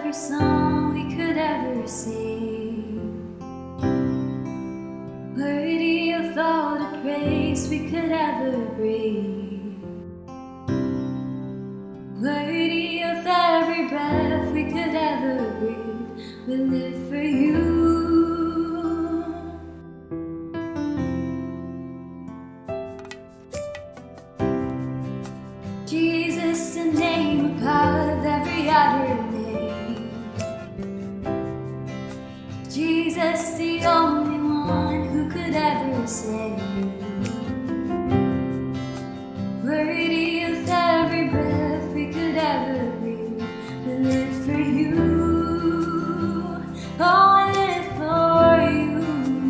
every song we could ever sing, worthy of all the praise we could ever bring, worthy of every breath we could ever breathe. We live for you. Jesus, the name above every other name. Jesus, the only one who could ever save. Worthy of every breath we could ever breathe. We live for you. Oh, we live for you.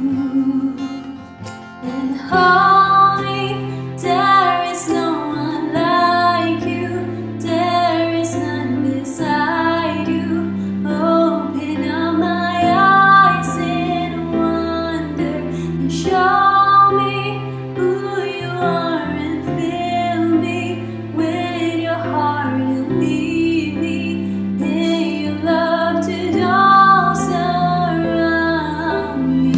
And holy, there is no one like you. There is none beside you. Open up my eyes in wonder and show me who you are, and fill me with your heart and lead me in your love to those around me.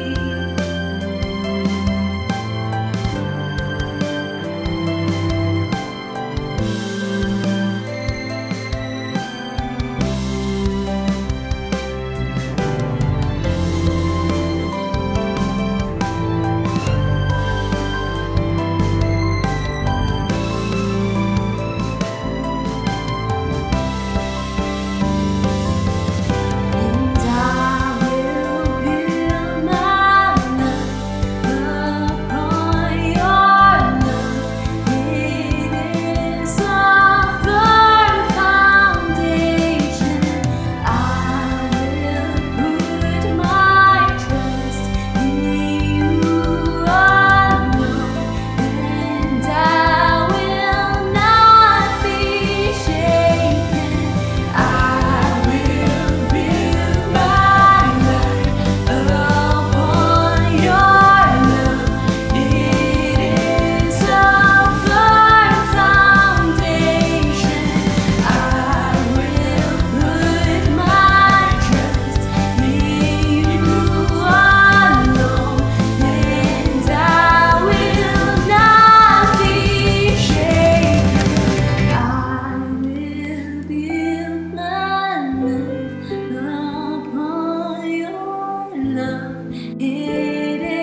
And I will build my life upon your love. It is a firm foundation. I will put my trust in you alone, and I will not be shaken. I will build my life upon your love. It is a firm foundation. I will put my trust in you alone, and I will not be shaken. I will build my life upon your love. It